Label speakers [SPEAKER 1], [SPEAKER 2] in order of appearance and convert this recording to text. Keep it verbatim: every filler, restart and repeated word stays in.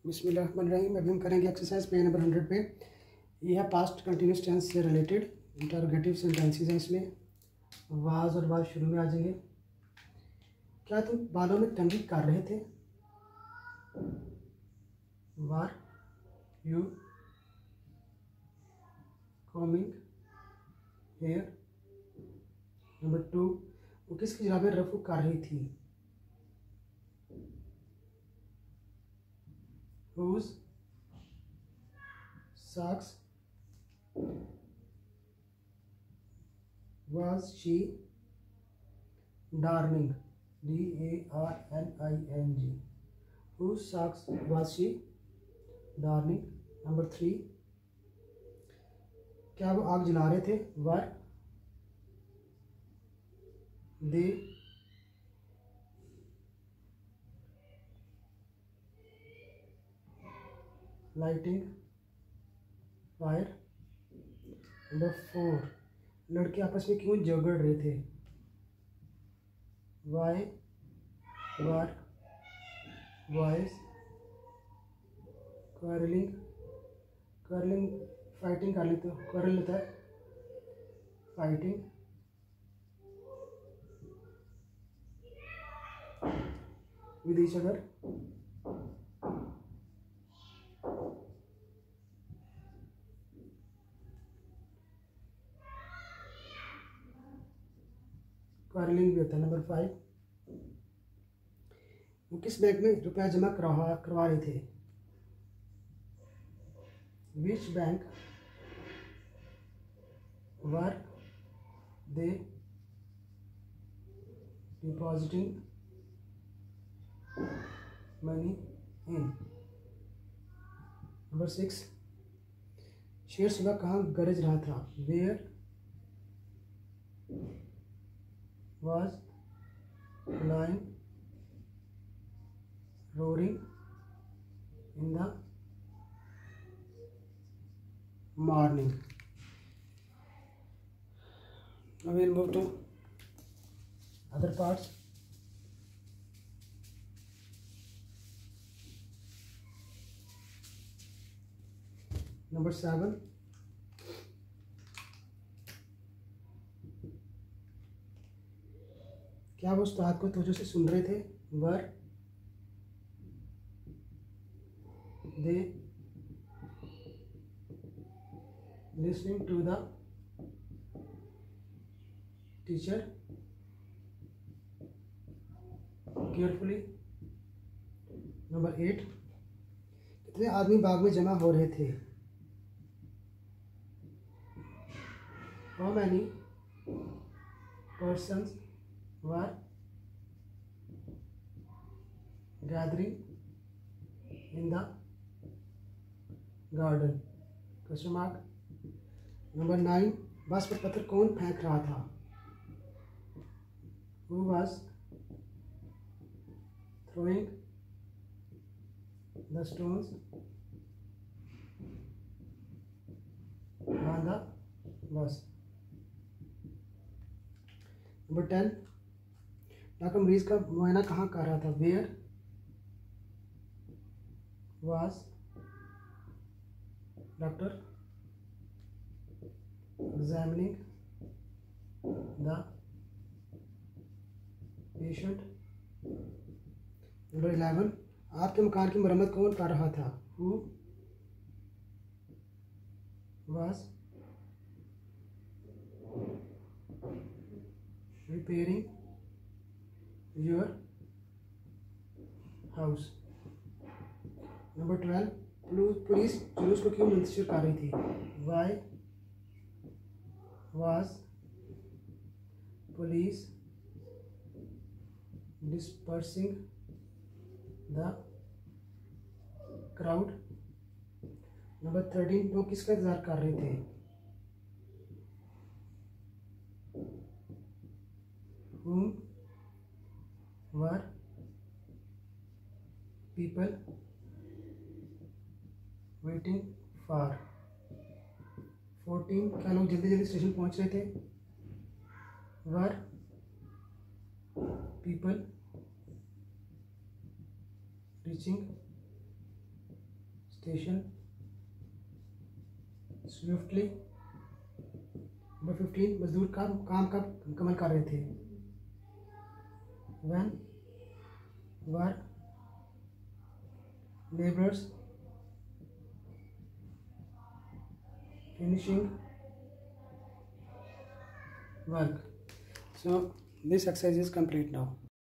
[SPEAKER 1] बिस्मिल्लाहिर्रहमानिर्रहीम। अभी हम करेंगे एक्सरसाइज पेज नंबर हंड्रेड पे। ये है पास्ट कंटिन्यूस टेंस से रिलेटेड इंटरोगेटिव सेंटेंसेस हैं। इसमें वाज और वाज शुरू में आ जाएंगे। क्या तुम बालों में कंघी कर रहे थे? Were you coming here. Number two, वो किसकी जुराबें रफू कर रही थी? Whose socks was she darning? D A R N I N G. Whose socks was she darning? Number three, क्या वो आग जला रहे थे? Were they lighting fire? Number four, लड़के आपस में क्यों झगड़ रहे थे? Why were boys quarreling? quarreling fighting कर लेते quarrel लेता है fighting with each other. Quarreling भी होता है। नंबर फाइव, वो किस बैंक में रुपया जमा करवा करवा रहे थे? Which bank were they depositing money in? Number six, शेर सुबह कहाँ गरज रहा था? Where was lion roaring in the morning? Now we will move to other parts. Number seven, क्या वो उस्ताद को तवज्जो से सुन रहे थे? Were they listening to the teacher carefully? Number eight, कितने आदमी बाग में जमा हो रहे थे? How many persons were gathering in the garden? Question mark. Number nine, बस पर पत्थर कौन फेंक रहा था? Who was throwing the stones on the bus? Number ten, doctor मरीज का मुआयना कहाँ कर रहा था? Where was doctor examining the patient? Number eleven, आपके मकान की मरम्मत कौन कर रहा था? Who was repairing your house? Number twelve, police जुलूस को क्यों मुंतशिर कर रही थी? Why was police dispersing the crowd? Number thirteen, वो किसका इंतजार कर रहे थे? whom were people waiting for? Fourteen, क्या लोग जल्दी जल्दी स्टेशन पहुंच रहे थे? were people reaching station swiftly. Number fifteen, मजदूर का काम कब मुकम्मल कर रहे थे? When were labourers finishing work. So this exercise is complete now.